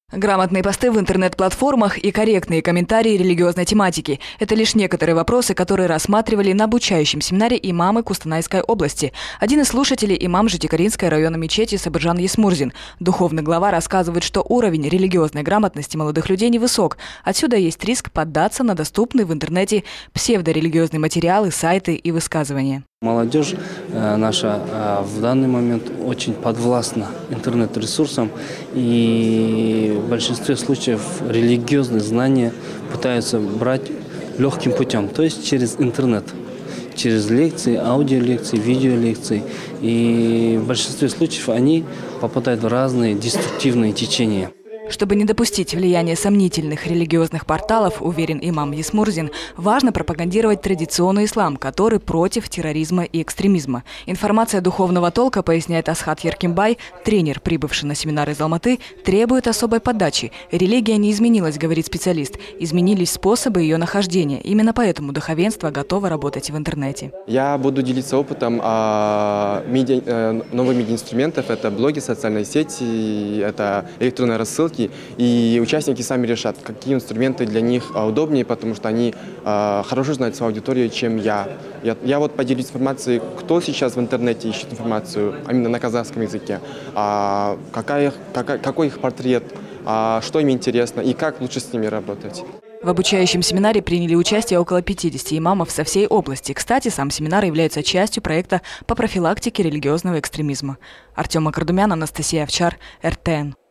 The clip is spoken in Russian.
Грамотные посты в интернет-платформах и корректные комментарии религиозной тематики – это лишь некоторые вопросы, которые рассматривали на обучающем семинаре имамы Кустанайской области. Один из слушателей – имам Житикаринской районной мечети Сабыржан Есмурзин. Духовный глава рассказывает, что уровень религиозной грамотности молодых людей невысок. Отсюда есть риск поддаться на доступные в интернете псевдорелигиозные материалы, сайты и высказывания. Молодежь наша в данный момент очень подвластна интернет-ресурсам, и в большинстве случаев религиозные знания пытаются брать легким путем, то есть через интернет, через лекции, аудиолекции, видеолекции. И в большинстве случаев они попадают в разные деструктивные течения. Чтобы не допустить влияния сомнительных религиозных порталов, уверен имам Есмурзин, важно пропагандировать традиционный ислам, который против терроризма и экстремизма. Информация духовного толка, поясняет Асхат Яркимбай, тренер, прибывший на семинар из Алматы, требует особой подачи. Религия не изменилась, говорит специалист. Изменились способы ее нахождения. Именно поэтому духовенство готово работать в интернете. Я буду делиться опытом новых медиаинструментов. Это блоги, социальные сети, это электронные рассылки. И участники сами решат, какие инструменты для них удобнее, потому что они хорошо знают свою аудиторию, чем я. Я вот поделюсь информацией, кто сейчас в интернете ищет информацию, именно на казахском языке, какой их портрет, что им интересно и как лучше с ними работать. В обучающем семинаре приняли участие около 50 имамов со всей области. Кстати, сам семинар является частью проекта по профилактике религиозного экстремизма. Артем Акардумян, Анастасия Овчар, РТН.